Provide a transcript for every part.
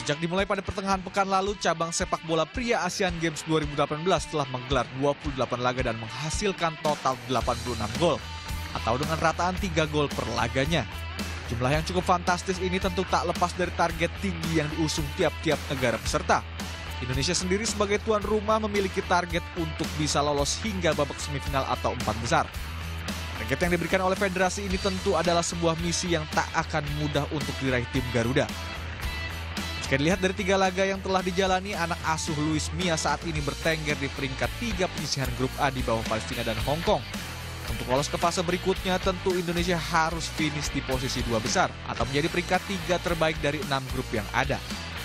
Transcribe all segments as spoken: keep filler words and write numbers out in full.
Sejak dimulai pada pertengahan pekan lalu, cabang sepak bola pria Asian Games dua ribu delapan belas telah menggelar dua puluh delapan laga dan menghasilkan total delapan puluh enam gol, atau dengan rataan tiga gol per laganya. Jumlah yang cukup fantastis ini tentu tak lepas dari target tinggi yang diusung tiap-tiap negara peserta. Indonesia sendiri sebagai tuan rumah memiliki target untuk bisa lolos hingga babak semifinal atau empat besar. Target yang diberikan oleh federasi ini tentu adalah sebuah misi yang tak akan mudah untuk diraih tim Garuda. Jika dilihat dari tiga laga yang telah dijalani, anak asuh Luis Mia saat ini bertengger di peringkat tiga penyisihan grup A di bawah Palestina dan Hong Kong. Untuk lolos ke fase berikutnya, tentu Indonesia harus finish di posisi dua besar atau menjadi peringkat tiga terbaik dari enam grup yang ada.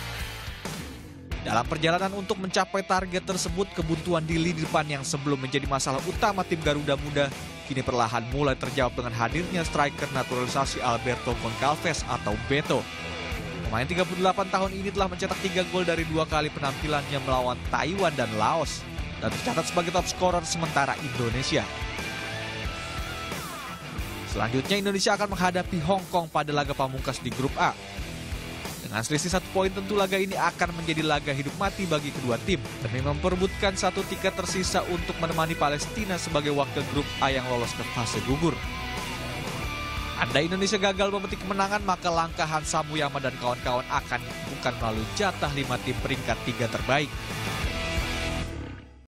Dalam perjalanan untuk mencapai target tersebut, kebuntuan di lini depan yang sebelum menjadi masalah utama tim Garuda Muda, kini perlahan mulai terjawab dengan hadirnya striker naturalisasi Alberto Goncalves atau Beto. Pemain tiga puluh delapan tahun ini telah mencetak tiga gol dari dua kali penampilannya melawan Taiwan dan Laos, dan tercatat sebagai top scorer sementara Indonesia. Selanjutnya Indonesia akan menghadapi Hong Kong pada laga pamungkas di grup A. Dengan selisih satu poin, tentu laga ini akan menjadi laga hidup mati bagi kedua tim demi memperebutkan satu tiket tersisa untuk menemani Palestina sebagai wakil grup A yang lolos ke fase gugur. Andai Indonesia gagal memetik kemenangan, maka langkah Hansa Muyama dan kawan-kawan akan bukan melalui jatah lima tim peringkat tiga terbaik.